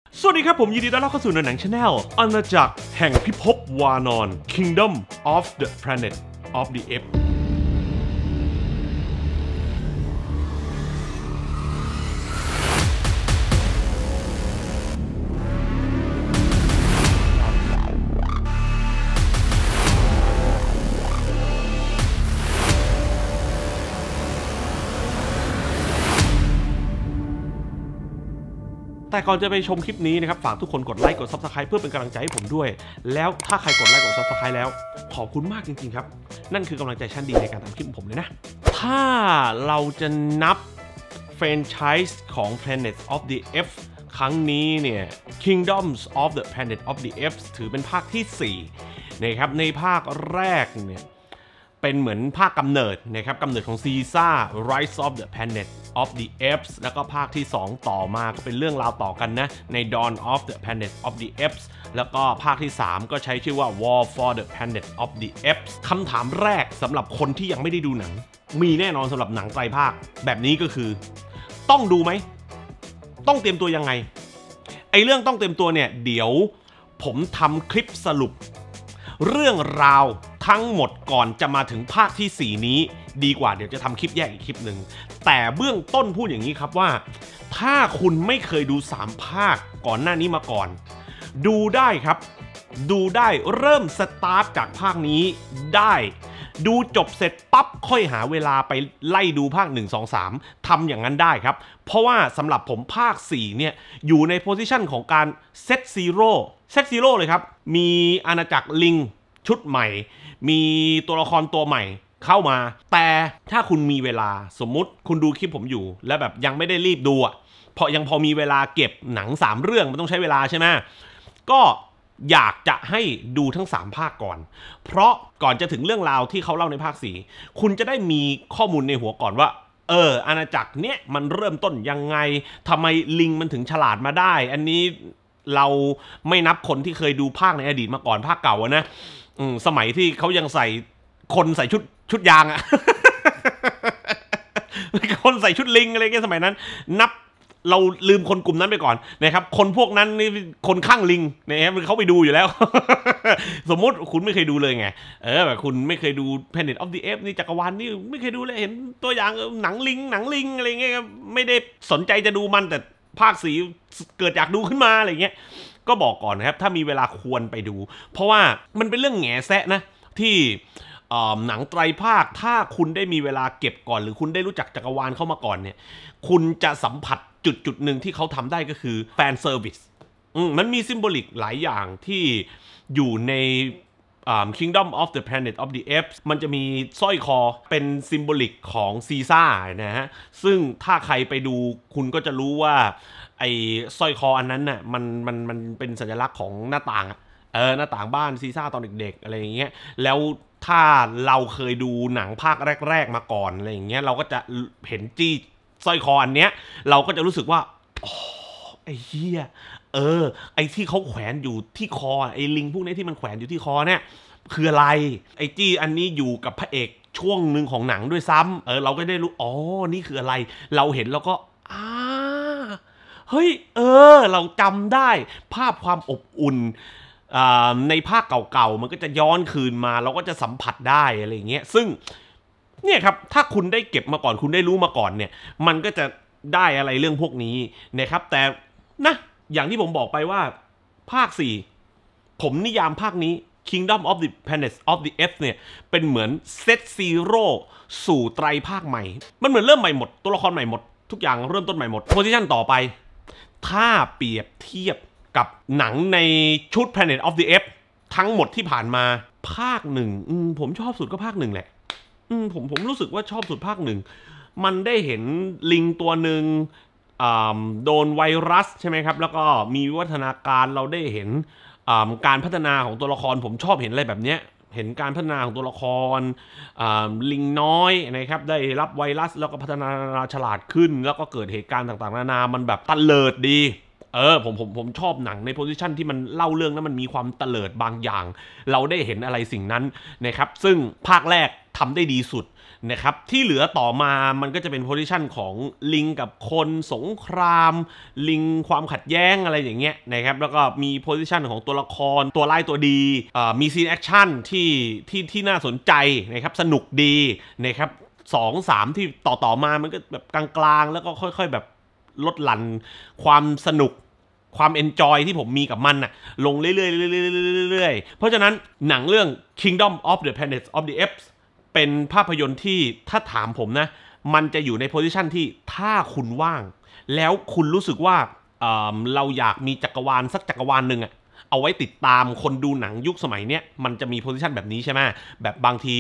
สวัสดีครับผมยินดีต้อนรับเข้าสู่หนังชาแนลอาณาจักรแห่งพิภพวานอน Kingdom of the Planet of the Apesแต่ก่อนจะไปชมคลิปนี้นะครับฝากทุกคนกดไลค์กด Subscribe เพื่อเป็นกำลังใจให้ผมด้วยแล้วถ้าใครกดไลค์กด Subscribe แล้วขอบคุณมากจริงๆครับนั่นคือกำลังใจชั้นดีในการทำคลิปของผมเลยนะถ้าเราจะนับแฟรนไชส์ของ Planet of the Apes ครั้งนี้เนี่ย Kingdoms of the Planet of the Apes ถือเป็นภาคที่4นะครับในภาคแรกเนี่ยเป็นเหมือนภาคกำเนิดนะครับกำเนิดของซีซ่า Rise of the Planet of the Apes แล้วก็ภาคที่2ต่อมาก็เป็นเรื่องราวต่อกันนะใน Dawn of the Planet of the Apes แล้วก็ภาคที่3ก็ใช้ชื่อว่า War for the Planet of the Apes คำถามแรกสำหรับคนที่ยังไม่ได้ดูหนังมีแน่นอนสำหรับหนังไตรภาคแบบนี้ก็คือต้องดูไหมต้องเตรียมตัวยังไงไอเรื่องต้องเตรียมตัวเนี่ยเดี๋ยวผมทำคลิปสรุปเรื่องราวทั้งหมดก่อนจะมาถึงภาคที่4นี้ดีกว่าเดี๋ยวจะทำคลิปแยกอีกคลิปหนึ่งแต่เบื้องต้นพูดอย่างนี้ครับว่าถ้าคุณไม่เคยดู3ภาคก่อนหน้านี้มาก่อนดูได้ครับดูได้เริ่มสตาร์ทจากภาคนี้ได้ดูจบเสร็จปั๊บค่อยหาเวลาไปไล่ดูภาค1 2 3ทำอย่างนั้นได้ครับเพราะว่าสำหรับผมภาค4เนี่ยอยู่ในโพสิชันของการเซตซีโร่เลยครับมีอาณาจักรลิงชุดใหม่มีตัวละครตัวใหม่เข้ามาแต่ถ้าคุณมีเวลาสมมุติคุณดูคลิปผมอยู่แล้วแบบยังไม่ได้รีบดูอ่ะเพราะยังพอมีเวลาเก็บหนัง3เรื่องมันต้องใช้เวลาใช่ไหมก็อยากจะให้ดูทั้ง3ภาคก่อนเพราะก่อนจะถึงเรื่องราวที่เขาเล่าในภาค4คุณจะได้มีข้อมูลในหัวก่อนว่าอาณาจักรเนี้ยมันเริ่มต้นยังไงทำไมลิงมันถึงฉลาดมาได้อันนี้เราไม่นับคนที่เคยดูภาคในอดีตมาก่อนภาคเก่านะสมัยที่เขายังใส่คนใส่ชุดยางอะคนใส่ชุดลิงอะไรเงี้ยสมัยนั้นนับเราลืมคนกลุ่มนั้นไปก่อนนะครับคนพวกนั้นนี่คนข้างลิงนะครับเขาไปดูอยู่แล้ว สมมติคุณไม่เคยดูเลยไงแบบคุณไม่เคยดู Planet of the Apes นี่จักรวาลนี่ไม่เคยดูเลยเห็นตัวอย่างหนังลิงอะไรเงี้ยไม่ได้สนใจจะดูมันแต่ภาคสีเกิดอยากดูขึ้นมาอะไรเงี้ยก็บอกก่อนนะครับถ้ามีเวลาควรไปดูเพราะว่ามันเป็นเรื่องแง่แซะนะที่หนังไตรภาคถ้าคุณได้มีเวลาเก็บก่อนหรือคุณได้รู้จักจักรวาลเข้ามาก่อนเนี่ยคุณจะสัมผัสจุดหนึ่งที่เขาทำได้ก็คือแฟนเซอร์วิสมันมีซิมโบลิกหลายอย่างที่อยู่ในKingdom of the Planet of the Apes มันจะมีสร้อยคอเป็นซิมโบลิกของซีซ่านะฮะซึ่งถ้าใครไปดูคุณก็จะรู้ว่าไอ้สร้อยคออันนั้นน่ะมันเป็นสัญลักษณ์ของหน้าต่างหน้าต่างบ้านซีซ่าตอนเด็กๆอะไรอย่างเงี้ยแล้วถ้าเราเคยดูหนังภาคแรกๆมาก่อนอะไรอย่างเงี้ยเราก็จะเห็นจี้สร้อยคออันเนี้ยเราก็จะรู้สึกว่าอ๋อไอ้เหี้ยไอ้ที่เขาแขวนอยู่ที่คอไอ้ลิงพวกนี้ที่มันแขวนอยู่ที่คอเนี่ยคืออะไรไอ้จี้อันนี้อยู่กับพระเอกช่วงหนึ่งของหนังด้วยซ้ำเราก็ได้รู้อ๋อนี่คืออะไรเราเห็นแล้วก็เฮ้ยเราจำได้ภาพความอบอุ่นในภาคเก่าๆมันก็จะย้อนคืนมาเราก็จะสัมผัสได้อะไรอย่างเงี้ยซึ่งเนี่ยครับถ้าคุณได้เก็บมาก่อนคุณได้รู้มาก่อนเนี่ยมันก็จะได้อะไรเรื่องพวกนี้นะครับแต่นะอย่างที่ผมบอกไปว่าภาค4ผมนิยามภาคนี้ Kingdom of the Planet of the Apes เนี่ยเป็นเหมือนเซตซีโร่สู่ไตรภาคใหม่มันเหมือนเริ่มใหม่หมดตัวละครใหม่หมดทุกอย่างเริ่มต้นใหม่หมดโพสิชันต่อไปถ้าเปรียบเทียบกับหนังในชุด Planet of the Apes ทั้งหมดที่ผ่านมาภาค1ผมชอบสุดก็ภาค1แหละผมรู้สึกว่าชอบสุดภาค1มันได้เห็นลิงตัวหนึ่งโดนไวรัสใช่ไหมครับแล้วก็มีวิวัฒนาการเราได้เห็นการพัฒนาของตัวละครผมชอบเห็นอะไรแบบเนี้ยเห็นการพัฒนาของตัวละครลิงน้อยนะครับได้รับไวรัสแล้วก็พัฒนาฉลาดขึ้นแล้วก็เกิดเหตุการณ์ต่างๆนานามันแบบตะเลิดดีผมชอบหนังในโพสิชันที่มันเล่าเรื่องแล้วมันมีความตะเลิดบางอย่างเราได้เห็นอะไรสิ่งนั้นนะครับซึ่งภาคแรกทำได้ดีสุดนะครับที่เหลือต่อมามันก็จะเป็นโพซิชันของลิงกับคนสงครามลิงความขัดแย้งอะไรอย่างเงี้ยนะครับแล้วก็มีโพซิชันของตัวละครตัวร้ายตัวดีมีซีนแอคชั่นที่น่าสนใจนะครับสนุกดีนะครับ2-3ที่ต่อมามันก็แบบกลางๆแล้วก็ค่อยๆแบบลดหลั่นความสนุกความเอนจอยที่ผมมีกับมันน่ะลงเรื่อยๆเพราะฉะนั้นหนังเรื่อง Kingdom of the Planet of the Apes เป็นภาพยนตร์ที่ถ้าถามผมนะมันจะอยู่ในโพซิชันที่ถ้าคุณว่างแล้วคุณรู้สึกว่าเราอยากมีจักรวาลสักจักรวาลหนึ่งอะเอาไว้ติดตามคนดูหนังยุคสมัยเนี้ยมันจะมีโพซิชันแบบนี้ใช่ไหมแบบบางที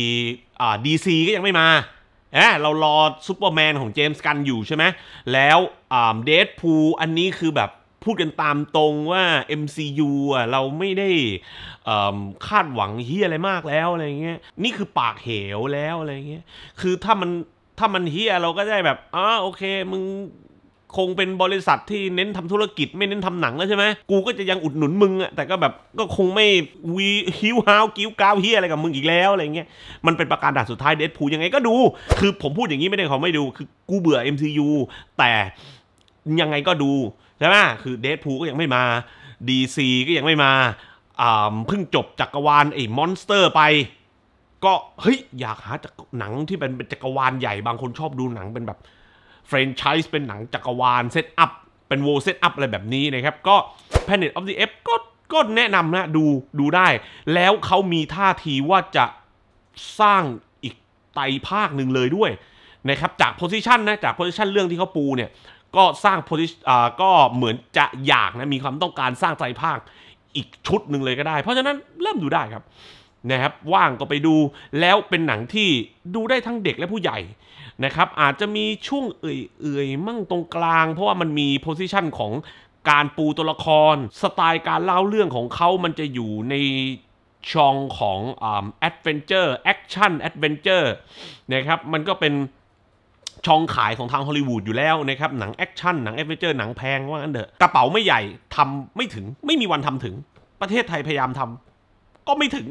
DC ก็ยังไม่มาเรารอซูเปอร์แมนของเจมส์กันอยู่ใช่ไหมแล้วเดดพูลอันนี้คือแบบพูดกันตามตรงว่า MCU อ่ะเราไม่ได้คาดหวังเฮียอะไรมากแล้วอะไรเงี้ยนี่คือปากเหวแล้วอะไรเงี้ยคือถ้ามันเฮียเราก็ได้แบบโอเคมึงคงเป็นบริษัทที่เน้นทำธุรกิจไม่เน้นทำหนังแล้วใช่ไหมกูก็จะยังอุดหนุนมึงอะแต่ก็แบบก็คงไม่ฮิวฮาวกิ้วก้าวเฮียอะไรกับมึงอีกแล้วอะไรเงี้ยมันเป็นประการด่านสุดท้ายเดดพูลยังไงก็ดูคือผมพูดอย่างนี้ไม่ได้เขาไม่ดูคือกูเบื่อ MCU แต่ยังไงก็ดูใช่ไหมคือเดดพูลก็ยังไม่มา DC ก็ยังไม่มาเพิ่งจบจักรวาลไอ้มอนสเตอร์ไปก็เฮ้ยอยากหาหนังที่เป็นจักรวาลใหญ่บางคนชอบดูหนังเป็นแบบแฟรนไชส์เป็นหนังจักรวาลเซตอัพเป็นโวเซตอัพอะไรแบบนี้นะครับก็ Planet of the Apes ก็แนะนำนะดูได้แล้วเขามีท่าทีว่าจะสร้างอีกไตรภาคหนึ่งเลยด้วยนะครับจากโพซิชันเรื่องที่เขาปูเนี่ยก็สร้างก็เหมือนจะอยากนะมีความต้องการสร้างไตรภาคอีกชุดหนึ่งเลยก็ได้เพราะฉะนั้นเริ่มดูได้ครับนะครับว่างก็ไปดูแล้วเป็นหนังที่ดูได้ทั้งเด็กและผู้ใหญ่นะครับอาจจะมีช่วงเอื่อยมั่งตรงกลางเพราะว่ามันมีโพซิชันของการปูตัวละครสไตล์การเล่าเรื่องของเขามันจะอยู่ในช่องของแอดเวนเจอร์แอคชั่นแอดเวนเจอร์นะครับมันก็เป็นช่องขายของทางฮอลลีวูดอยู่แล้วนะครับหนังแอคชั่นหนังแอดเวนเจอร์หนังแพงว่างั้นเถอะกระเป๋าไม่ใหญ่ทำไม่ถึงไม่มีวันทำถึงประเทศไทยพยายามทำก็ไม่ถึง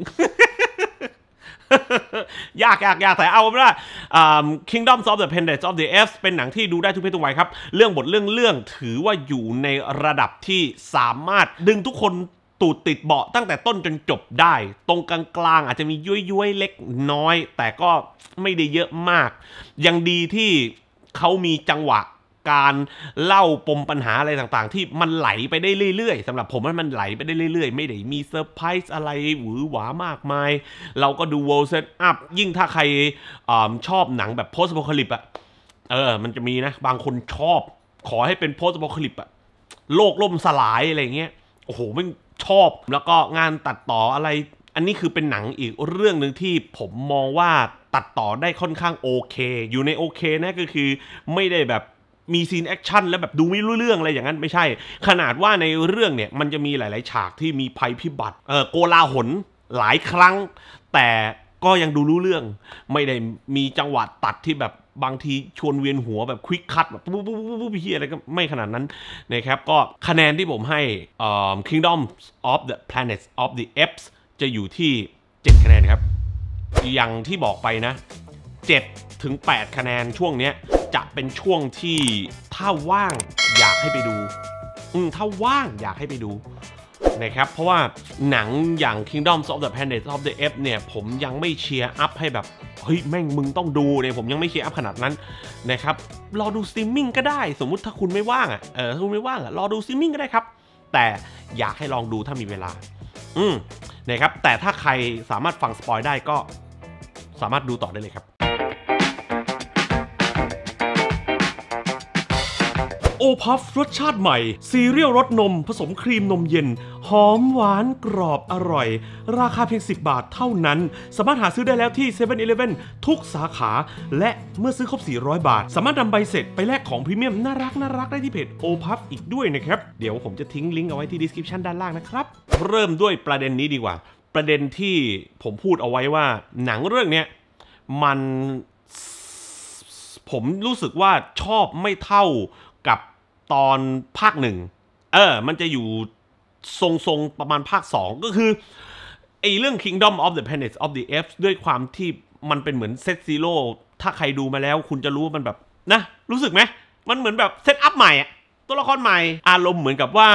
ยากแต่เอาเป็นว่า Kingdoms of the Planet of the Apes เป็นหนังที่ดูได้ทุกเพศทุกวัยครับเรื่องบทเรื่องถือว่าอยู่ในระดับที่สามารถดึงทุกคนตูดติดเบาะตั้งแต่ต้นจนจบได้ตรงกลางอาจจะมีย้วยเล็กน้อยแต่ก็ไม่ได้เยอะมากยังดีที่เขามีจังหวะการเล่าปมปัญหาอะไรต่างๆที่มันไหลไปได้เรื่อยๆสำหรับผมมันไหลไปได้เรื่อยๆไม่ได้มีเซอร์ไพรส์อะไรหวือหวามากมายเราก็ดู world set up ยิ่งถ้าใครชอบหนังแบบ post apocalypse อะมันจะมีนะบางคนชอบขอให้เป็น post apocalypse อะโลกล่มสลายอะไรเงี้ยโอ้โหมันชอบแล้วก็งานตัดต่ออะไรอันนี้คือเป็นหนังอีกเรื่องหนึ่งที่ผมมองว่าตัดต่อได้ค่อนข้างโอเคอยู่ในโอเคนะก็คือไม่ได้แบบมีซีนแอคชั่นแล้วแบบดูไม่รู้เรื่องอะไรอย่างนั้นไม่ใช่ขนาดว่าในเรื่องเนี่ยมันจะมีหลายๆฉากที่มีภัยพิบัติโกลาหลหลายครั้งแต่ก็ยังดูรู้เรื่องไม่ได้มีจังหวะตัดที่แบบบางทีชวนเวียนหัวแบบควิกคัทแบบปุ๊บพี่อะไรก็ไม่ขนาดนั้นนะครับก็คะแนนที่ผมให้ Kingdom of the Planet of the Apes จะอยู่ที่7คะแนนครับอย่างที่บอกไปนะ7 ถึง 8คะแนนช่วงเนี้ยจะเป็นช่วงที่ถ้าว่างอยากให้ไปดูถ้าว่างอยากให้ไปดูนะครับเพราะว่าหนังอย่าง Kingdoms of the Planet of the Apes เนี่ยผมยังไม่เชียร์อัพให้แบบเฮ้ยแม่งมึงต้องดูเนี่ยผมยังไม่เชียร์อัพขนาดนั้นนะครับรอดูสตรีมมิ่งก็ได้สมมุติถ้าคุณไม่ว่างถ้าคุณไม่ว่างรอดูสตรีมมิ่งก็ได้ครับแต่อยากให้ลองดูถ้ามีเวลานะครับแต่ถ้าใครสามารถฟังสปอยได้ก็สามารถดูต่อได้เลยครับโอพัฟรสชาติใหม่ซีเรียลรสนมผสมครีมนมเย็นหอมหวานกรอบอร่อยราคาเพียง10 บาทเท่านั้นสามารถหาซื้อได้แล้วที่ 7-Eleven ทุกสาขาและเมื่อซื้อครบ400 บาทสามารถนำใบเสร็จไปแลกของพรีเมียมน่ารักได้ที่เพจโอพัฟอีกด้วยนะครับเดี๋ยวผมจะทิ้งลิงก์เอาไว้ที่ description ด้านล่างนะครับเริ่มด้วยประเด็นนี้ดีกว่าประเด็นที่ผมพูดเอาไว้ว่าหนังเรื่องนี้มันผมรู้สึกว่าชอบไม่เท่ากับตอนภาค1มันจะอยู่ทรงๆประมาณภาค2ก็คือไอเรื่อง Kingdom of the Planet of the Apes ด้วยความที่มันเป็นเหมือนเซตซีโร่ถ้าใครดูมาแล้วคุณจะรู้ว่ามันแบบนะรู้สึกไหมมันเหมือนแบบเซตอัพใหม่อะตัวละครใหม่อารมณ์เหมือนกับว่า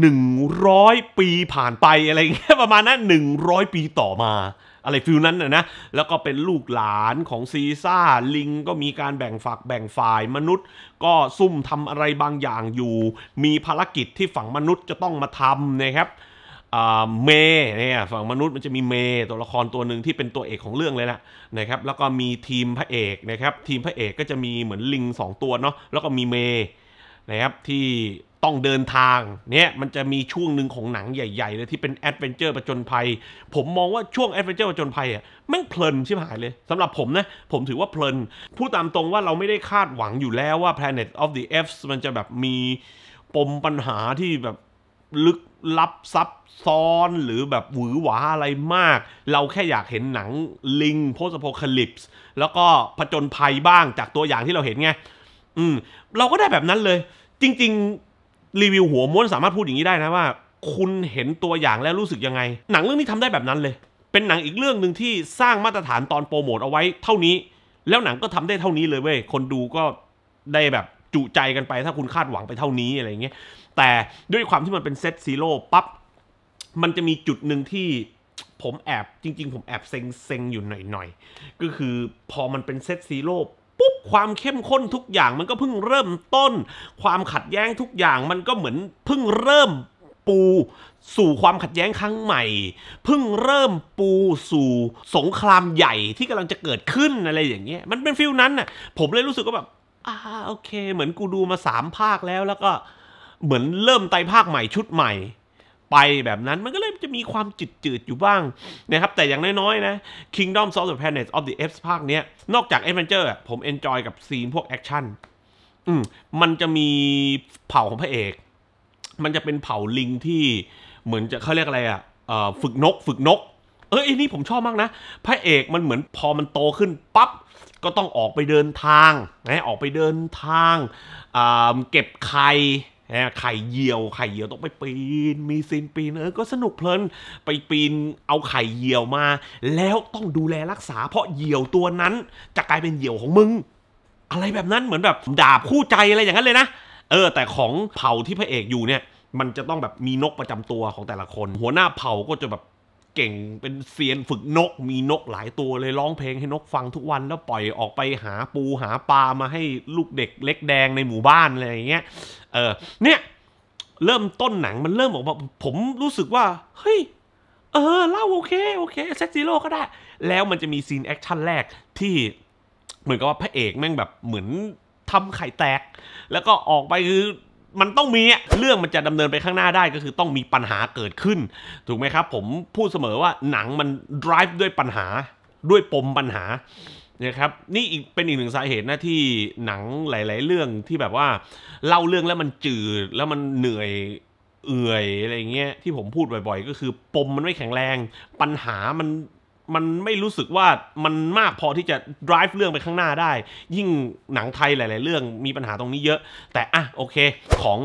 100 ปีผ่านไปอะไรเงี้ยประมาณนั้น100 ปีต่อมาอะไรฟิลนั้นนะแล้วก็เป็นลูกหลานของซีซ่าลิงก็มีการแบ่งฝักแบ่งฝ่ายมนุษย์ก็ซุ่มทำอะไรบางอย่างอยู่มีภารกิจที่ฝั่งมนุษย์จะต้องมาทำนะครับเมย์เนี่ยฝั่งมนุษย์มันจะมีเมย์ตัวละครตัวหนึ่งที่เป็นตัวเอกของเรื่องเลยนะครับแล้วก็มีทีมพระเอกนะครับทีมพระเอกก็จะมีเหมือนลิง2 ตัวเนาะแล้วก็มีเมย์นะครับที่ต้องเดินทางเนี่ยมันจะมีช่วงหนึ่งของหนังใหญ่ๆเลยที่เป็นแอดเวนเจอร์ผจญภัยผมมองว่าช่วงแอดเวนเจอร์ผจญภัยอ่ะแม่งเพลินชิบหายเลยสำหรับผมนะผมถือว่าเพลินพูดตามตรงว่าเราไม่ได้คาดหวังอยู่แล้วว่า Planet of the Apes มันจะแบบมีปมปัญหาที่แบบลึกลับซับซ้อนหรือแบบหวือหวาอะไรมากเราแค่อยากเห็นหนังลิงโพสต์อโพคาลิปส์แล้วก็ผจญภัยบ้างจากตัวอย่างที่เราเห็นไงเราก็ได้แบบนั้นเลยจริงๆรีวิวหัวม้วนสามารถพูดอย่างนี้ได้นะว่าคุณเห็นตัวอย่างแล้วรู้สึกยังไงหนังเรื่องนี้ทำได้แบบนั้นเลยเป็นหนังอีกเรื่องหนึ่งที่สร้างมาตรฐานตอนโปรโมทเอาไว้เท่านี้แล้วหนังก็ทำได้เท่านี้เลยเว้ยคนดูก็ได้แบบจุใจกันไปถ้าคุณคาดหวังไปเท่านี้อะไรเงี้ยแต่ด้วยความที่มันเป็นเซตซีโร่ปั๊บมันจะมีจุดหนึ่งที่ผมแอบจริงๆผมแอบเซ็งอยู่หน่อยๆก็คือพอมันเป็นเซตซีโร่ปุ๊บความเข้มข้นทุกอย่างมันก็เพิ่งเริ่มต้นความขัดแย้งทุกอย่างมันก็เหมือนเพิ่งเริ่มปูสู่ความขัดแย้งครั้งใหม่เพิ่งเริ่มปูสู่สงครามใหญ่ที่กำลังจะเกิดขึ้นอะไรอย่างเงี้ยมันเป็นฟิลนั้นน่ะผมเลยรู้สึกว่าแบบโอเคเหมือนกูดูมา3 ภาคแล้วก็เหมือนเริ่มไต่ภาคใหม่ชุดใหม่ไปแบบนั้นมันก็เลยจะมีความจืดอยู่บ้างนะครับแต่อย่างน้อยๆนะ Kingdom of the Planet of the Apes ภาคเนี้ยนอกจาก Adventure ผมเอนจอยกับซีนพวกแอคชั่นมันจะมีเผ่าของพระเอกมันจะเป็นเผ่าลิงที่เหมือนจะเขาเรียกอะไรฝึกนกไอ้นี่ผมชอบมากนะพระเอกมันเหมือนพอมันโตขึ้นปั๊บก็ต้องออกไปเดินทางนะออกไปเดินทางเก็บไข่เหี่ยวต้องไปปีนมีซีนปีนก็สนุกเพลินไปปีนเอาไข่เหี่ยวมาแล้วต้องดูแลรักษาเพราะเหยี่ยวตัวนั้นจะกลายเป็นเหยี่ยวของมึงอะไรแบบนั้นเหมือนแบบดาบคู่ใจอะไรอย่างนั้นเลยนะแต่ของเผ่าที่พระเอกอยู่เนี่ยมันจะต้องแบบมีนกประจำตัวของแต่ละคนหัวหน้าเผ่าก็จะแบบเก่งเป็นเซียนฝึกนกมีนกหลายตัวเลยร้องเพลงให้นกฟังทุกวันแล้วปล่อยออกไปหาปูหาปลามาให้ลูกเด็กเล็กแดงในหมู่บ้านอะไรอย่างเงี้ยเนี่ยเริ่มต้นหนังมันเริ่มออกมาผมรู้สึกว่าเฮ้ยเล่าโอเคเซตซีโร่ก็ได้แล้วมันจะมีซีนแอคชั่นแรกที่เหมือนกับว่าพระเอกแม่งแบบเหมือนทำไข่แตกแล้วก็ออกไปคือมันต้องมีเรื่องมันจะดำเนินไปข้างหน้าได้ก็คือต้องมีปัญหาเกิดขึ้นถูกไหมครับผมพูดเสมอว่าหนังมัน drive ด้วยปัญหาด้วยปมปัญหานะครับนี่เป็นอีกหนึ่งสาเหตุนะที่หนังหลายๆเรื่องที่แบบว่าเล่าเรื่องแล้วมันจืดแล้วมันเหนื่อยเอื่อยอะไรเงี้ยที่ผมพูดบ่อยๆก็คือปมมันไม่แข็งแรงปัญหามันไม่รู้สึกว่ามันมากพอที่จะ drive เรื่องไปข้างหน้าได้ยิ่งหนังไทยหลายๆเรื่องมีปัญหาตรงนี้เยอะแต่โอเคของ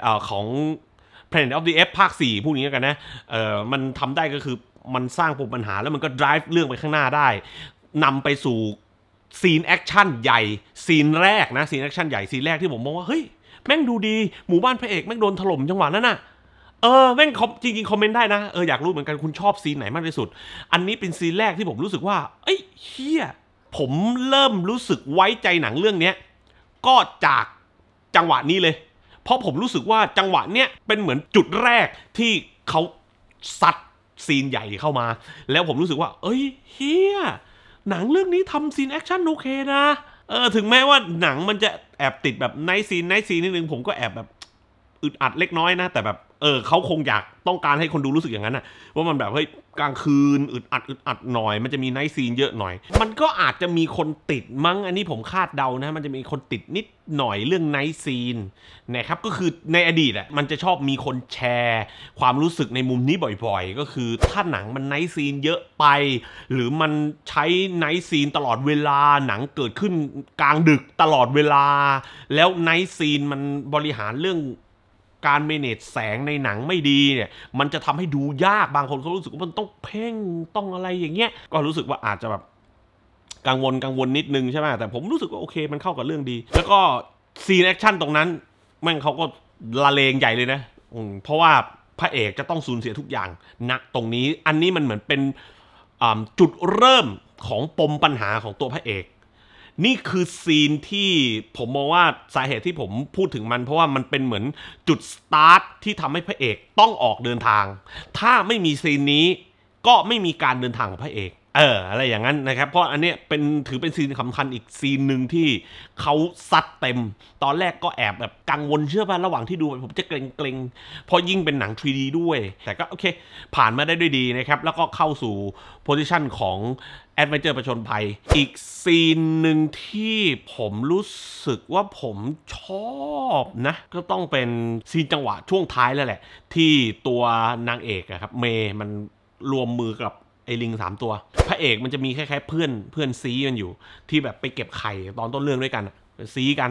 Planet of the Apes ภาค 4พูดอย่างนี้กันนะมันทำได้ก็คือมันสร้างปมปัญหาแล้วมันก็ drive เรื่องไปข้างหน้าได้นำไปสู่ซีนแอคชั่นใหญ่ซีนแรกนะซีนแอคชั่นใหญ่ซีนแรกที่ผมมองว่าเฮ้ยแม่งดูดีหมู่บ้านพระเอกแม่งโดนถล่มจังหวะนั้นน่ะแม่งจริงๆคอมเมนต์ได้นะอยากรู้เหมือนกันคุณชอบซีนไหนมากที่สุดอันนี้เป็นซีนแรกที่ผมรู้สึกว่าเฮียผมเริ่มรู้สึกไว้ใจหนังเรื่องนี้ก็จากจังหวะนี้เลยเพราะผมรู้สึกว่าจังหวะเนี้ยเป็นเหมือนจุดแรกที่เขาซัดซีนใหญ่เข้ามาแล้วผมรู้สึกว่าเฮียหนังเรื่องนี้ทำซีนแอคชั่นโอเคนะถึงแม้ว่าหนังมันจะแอบติดแบบไนท์ซีนนิดนึงผมก็แอบแบบอึดอัดเล็กน้อยนะแต่แบบเขาคงอยากต้องการให้คนดูรู้สึกอย่างนั้นนะว่ามันแบบเฮ้ยกลางคืนอึดอัดหน่อยมันจะมีไนท์ซีนเยอะหน่อยมันก็อาจจะมีคนติดมั้งอันนี้ผมคาดเดานะมันจะมีคนติดนิดหน่อยเรื่องไนท์ซีนนะครับก็คือในอดีตมันจะชอบมีคนแชร์ความรู้สึกในมุมนี้บ่อยๆก็คือถ้าหนังมันไนท์ซีนเยอะไปหรือมันใช้ไนท์ซีนตลอดเวลาหนังเกิดขึ้นกลางดึกตลอดเวลาแล้วไนท์ซีนมันบริหารเรื่องการเมเนจแสงในหนังไม่ดีเนี่ยมันจะทำให้ดูยากบางคนเขารู้สึกว่ามันต้องเพ่งต้องอะไรอย่างเงี้ยก็รู้สึกว่าอาจจะแบบกังวลนิดนึงใช่ไหมแต่ผมรู้สึกว่าโอเคมันเข้ากับเรื่องดีแล้วก็ซีนแอคชั่นตรงนั้นแม่งเขาก็ละเลงใหญ่เลยนะเพราะว่าพระเอกจะต้องสูญเสียทุกอย่างณตรงนี้อันนี้มันเหมือนเป็นจุดเริ่มของปมปัญหาของตัวพระเอกนี่คือซีนที่ผมมองว่าสาเหตุที่ผมพูดถึงมันเพราะว่ามันเป็นเหมือนจุดสตาร์ทที่ทำให้พระเอกต้องออกเดินทางถ้าไม่มีซีนนี้ก็ไม่มีการเดินทางของพระเอกอะไรอย่างนั้นนะครับเพราะอันนี้ถือเป็นซีนสำคัญอีกซีนหนึ่งที่เขาซัดเต็มตอนแรกก็แอบแบบกังวลเชื่อป่ะระหว่างที่ดูผมจะเกรงเพราะยิ่งเป็นหนัง 3D ด้วยแต่ก็โอเคผ่านมาได้ด้วยดีนะครับแล้วก็เข้าสู่โพสิชันของแอดเวนเจอร์ผจญภัยอีกซีนหนึ่งที่ผมรู้สึกว่าผมชอบนะก็ต้องเป็นซีนจังหวะช่วงท้ายแล้วแหละที่ตัวนางเอกครับเมย์มันรวมมือกับไอ้ลิง3ตัวพระเอกมันจะมีคล้ายๆเพื่อนซีกันอยู่ที่แบบไปเก็บไข่ตอนต้นเรื่องด้วยกันซีกัน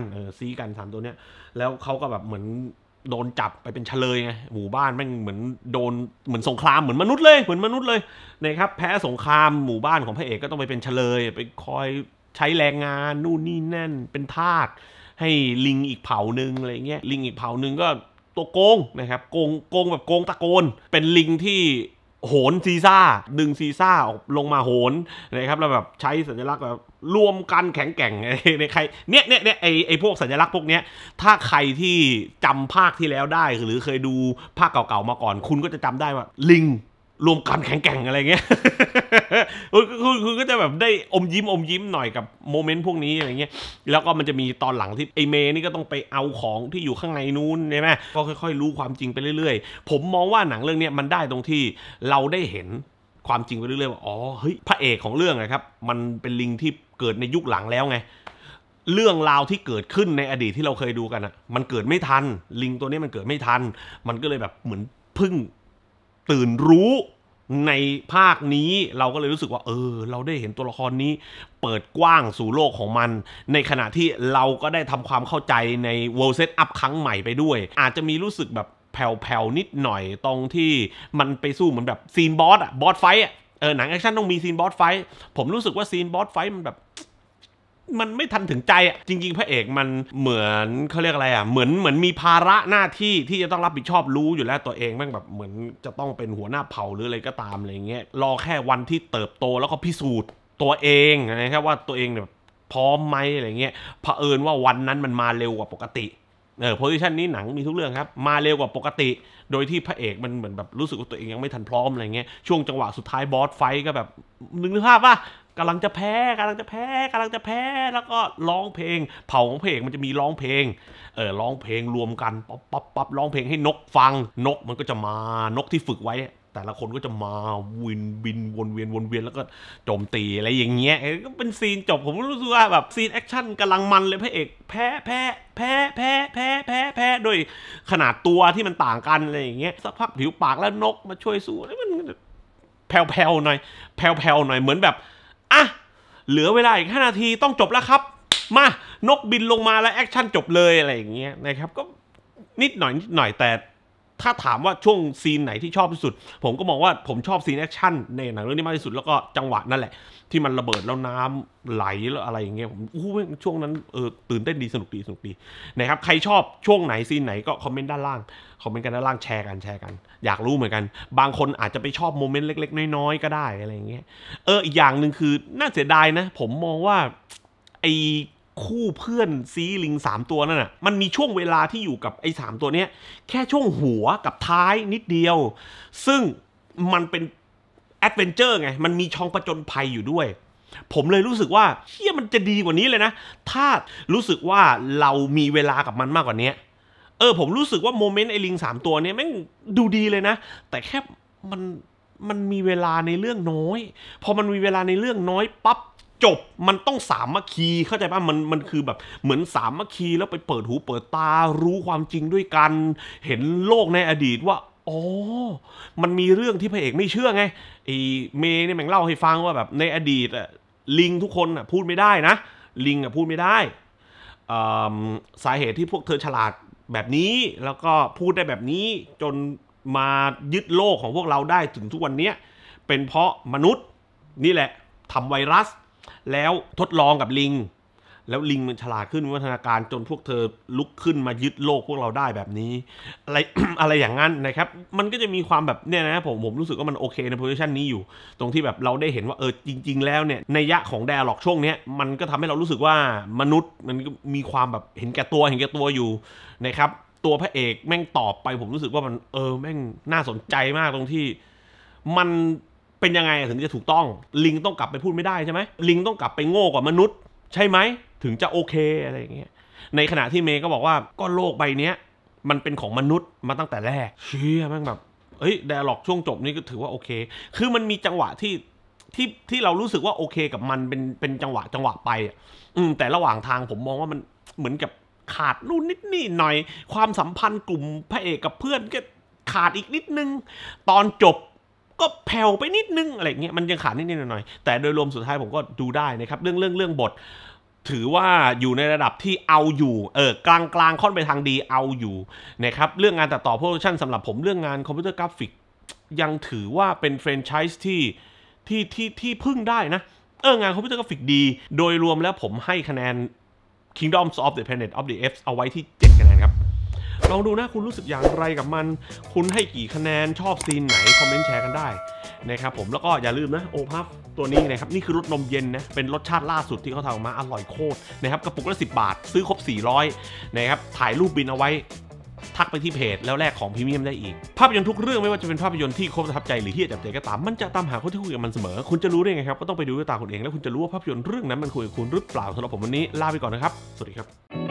3ตัวเนี้ยแล้วเขาก็แบบเหมือนโดนจับไปเป็นเฉลยไงหมู่บ้านแม่งเหมือนโดนเหมือนสงครามเหมือนมนุษย์เลยนะครับแพ้สงครามหมู่บ้านของพระเอกก็ต้องไปเป็นเฉลยไปคอยใช้แรงงานนู่นนี่นั่นเป็นทาสให้ลิงอีกเผ่านึงอะไรเงี้ยลิงอีกเผ่านึงก็ตัวโกงนะครับโกงแบบโกงตะโกนเป็นลิงที่โหนซีซ่าดึงซีซ่าออกลงมาโหนนะครับแล้วแบบใช้สัญลักษณ์แบบรวมกันแข็งแกร่งในใครเนี่ยไอพวกสัญลักษณ์พวกเนี้ยถ้าใครที่จำภาคที่แล้วได้หรือเคยดูภาคเก่าๆมาก่อนคุณก็จะจำได้ว่าลิงรวมกันแข็งแกร่งอะไรเงี้ยคุณก็จะแบบได้อมยิ้มหน่อยกับโมเมนต์พวกนี้อะไรเงี้ยแล้วก็มันจะมีตอนหลังที่ไอเมย์นี่ก็ต้องไปเอาของที่อยู่ข้างในนู้นใช่ไหมก็ค่อยๆรู้ความจริงไปเรื่อยๆผมมองว่าหนังเรื่องนี้มันได้ตรงที่เราได้เห็นความจริงไปเรื่อยๆว่าอ๋อเฮ้ยพระเอกของเรื่องนะครับมันเป็นลิงที่เกิดในยุคหลังแล้วไงเรื่องราวที่เกิดขึ้นในอดีตที่เราเคยดูกันอ่ะมันเกิดไม่ทันลิงตัวนี้มันเกิดไม่ทันมันก็เลยแบบเหมือนพึ่งตื่นรู้ในภาคนี้เราก็เลยรู้สึกว่าเราได้เห็นตัวละครนี้เปิดกว้างสู่โลกของมันในขณะที่เราก็ได้ทำความเข้าใจใน World Setup ครั้งใหม่ไปด้วยอาจจะมีรู้สึกแบบแผ่วๆนิดหน่อยตรงที่มันไปสู้เหมือนแบบซีนบอสไฟท์หนังแอคชั่นต้องมีซีนบอสไฟท์ผมรู้สึกว่าซีนบอสไฟท์มันแบบมันไม่ทันถึงใจจริงๆพระเอกมันเหมือนเขาเรียกอะไรเหมือนมีภาระหน้าที่ที่จะต้องรับผิดชอบรู้อยู่แล้วตัวเองแม่งแบบเหมือนจะต้องเป็นหัวหน้าเผ่าหรืออะไรก็ตามอะไรเงี้ยรอแค่วันที่เติบโตแล้วก็พิสูจน์ตัวเองนะครับว่าตัวเองเนี่ยพร้อมไหมอะไรเงี้ยเผอิญว่าวันนั้นมันมาเร็วกว่าปกติโพสิชันนี้หนังมีทุกเรื่องครับมาเร็วกว่าปกติโดยที่พระเอกมันเหมือนแบบรู้สึกว่าตัวเองยังไม่ทันพร้อมอะไรเงี้ยช่วงจังหวะสุดท้ายบอสไฟท์ก็แบบนึกภาพว่ากำลังจะแพ้แล้วก็ร้องเพลงเผ่าของเพลงมันจะมีร้องเพลงร้องเพลงรวมกันป๊อปร้องเพลงให้นกฟังนกมันก็จะมานกที่ฝึกไว้แต่ละคนก็จะมาบินวนเวียนแล้วก็โจมตีอะไรอย่างเงี้ยก็เป็นซีนจบผมรู้สึกว่าแบบซีนแอคชั่นกำลังมันเลยพระเอกแพ้โดยขนาดตัวที่มันต่างกันอะไรอย่างเงี้ยสักพักผิวปากแล้วนกมาช่วยสู้มันแผ่วๆหน่อยเหมือนแบบเหลือเวลาอีก5 นาทีต้องจบแล้วครับมานกบินลงมาแล้วแอคชั่นจบเลยอะไรอย่างเงี้ยนะครับก็นิดหน่อยแต่ถ้าถามว่าช่วงซีนไหนที่ชอบที่สุดผมก็มองว่าผมชอบซีนแอคชั่นในหนังเรื่องนี้มากที่สุดแล้วก็จังหวะนั่นแหละที่มันระเบิดแล้วน้ำไหลแล้วอะไรอย่างเงี้ยผมช่วงนั้นตื่นเต้นดีสนุกดีนะครับใครชอบช่วงไหนซีนไหนก็คอมเมนต์ด้านล่างแชร์กันอยากรู้เหมือนกันบางคนอาจจะไปชอบโมเมนต์เล็กๆน้อยๆก็ได้อะไรอย่างเงี้ยอีกอย่างหนึ่งคือน่าเสียดายนะผมมองว่าไอคู่เพื่อนซีลิง3ตัวนั่นน่ะมันมีช่วงเวลาที่อยู่กับไอ้3ตัวเนี้ยแค่ช่วงหัวกับท้ายนิดเดียวซึ่งมันเป็นแอดเวนเจอร์ไงมันมีช่องผจญภัยอยู่ด้วยผมเลยรู้สึกว่าเฮียมันจะดีกว่านี้เลยนะถ้ารู้สึกว่าเรามีเวลากับมันมากกว่านี้ผมรู้สึกว่าโมเมนต์ไอ้ลิง3ตัวเนี้ยแม่งดูดีเลยนะแต่แค่มันมีเวลาในเรื่องน้อยพอมันมีเวลาในเรื่องน้อยปั๊บจบมันต้องสามัคคีเข้าใจป่ะมันคือแบบเหมือนสามัคคีแล้วไปเปิดหูเปิดตารู้ความจริงด้วยกันเห็นโลกในอดีตว่ามันมีเรื่องที่พระเอกไม่เชื่อไงไอ้เมย์เนี่ยแม่งเล่าให้ฟังว่าแบบในอดีตลิงทุกคนพูดไม่ได้นะลิงพูดไม่ได้สาเหตุที่พวกเธอฉลาดแบบนี้แล้วก็พูดได้แบบนี้จนมายึดโลกของพวกเราได้ถึงทุกวันนี้เป็นเพราะมนุษย์นี่แหละทำไวรัสแล้วทดลองกับลิงแล้วลิงมันฉลาดขึ้นวิวัฒนาการจนพวกเธอลุกขึ้นมายึดโลกพวกเราได้แบบนี้อะไร อะไรอย่างนั้นนะครับมันก็จะมีความแบบเนี่ยนะผมรู้สึกว่ามันโอเคในโพสิชันนี้อยู่ตรงที่แบบเราได้เห็นว่าจริงๆแล้วเนี่ยในยะของ dialog ช่วงนี้มันก็ทำให้เรารู้สึกว่ามนุษย์มันก็มีความแบบเห็นแก่ตัวอยู่นะครับตัวพระเอกแม่งตอบไปผมรู้สึกว่ามันแม่งน่าสนใจมากตรงที่มันเป็นยังไงถึงจะถูกต้องลิงต้องกลับไปพูดไม่ได้ใช่ไหมลิงต้องกลับไปโง่กว่ามนุษย์ใช่ไหมถึงจะโอเคอะไรอย่างเงี้ยในขณะที่เมย์ก็บอกว่าก็โลกใบนี้มันเป็นของมนุษย์มาตั้งแต่แรกเชี่ยแม่งแบบdialog ช่วงจบนี่ก็ถือว่าโอเคคือมันมีจังหวะที่เรารู้สึกว่าโอเคกับมันเป็นจังหวะไปแต่ระหว่างทางผมมองว่ามันเหมือนกับขาดนู่นนิดนี่หน่อยความสัมพันธ์กลุ่มพระเอกกับเพื่อนก็ขาดอีกนิดนึงตอนจบก็แผ่วไปนิดนึงอะไรเงี้ยมันยังขาดนิดหน่อยแต่โดยรวมสุดท้ายผมก็ดูได้นะครับเรื่องบทถือว่าอยู่ในระดับที่เอาอยู่กลางค่อนไปทางดีเอาอยู่นะครับเรื่องงานตัดต่อโปรดักชั่นสำหรับผมเรื่องงานคอมพิวเตอร์กราฟิกยังถือว่าเป็นแฟรนไชส์ที่พึ่งได้นะงานคอมพิวเตอร์กราฟิกดีโดยรวมแล้วผมให้คะแนน Kingdoms of the Planet of the Apes เอาไว้ที่7คะแนนครับลองดูนะคุณรู้สึกอย่างไรกับมันคุณให้กี่คะแนนชอบซีนไหนคอมเมนต์แชร์กันได้นะครับผมแล้วก็อย่าลืมนะโอพัฟตัวนี้นะครับนี่คือรสนมเย็นนะเป็นรสชาติล่าสุดที่เขาทำออกมาอร่อยโคตรนะครับกระปุกละ10 บาทซื้อครบ400นะครับถ่ายรูปบินเอาไว้ทักไปที่เพจแล้วแลกของพรีเมียมได้อีกภาพยนตร์ทุกเรื่องไม่ว่าจะเป็นภาพยนตร์ที่โคตรประทับใจหรือที่จับใจก็ตามมันจะตามหาคนที่คุยกับมันเสมอคุณจะรู้ได้ไงครับก็ต้องไปดูด้วยตาคุณเองแล้วคุณจะรู้ว่าภาพยนตร์เรื่องนั้นมันคุยกับคุณหรือเปล่าสำหรับผมวันนี้ลาไปก่อนนะครับสวัสดีครับ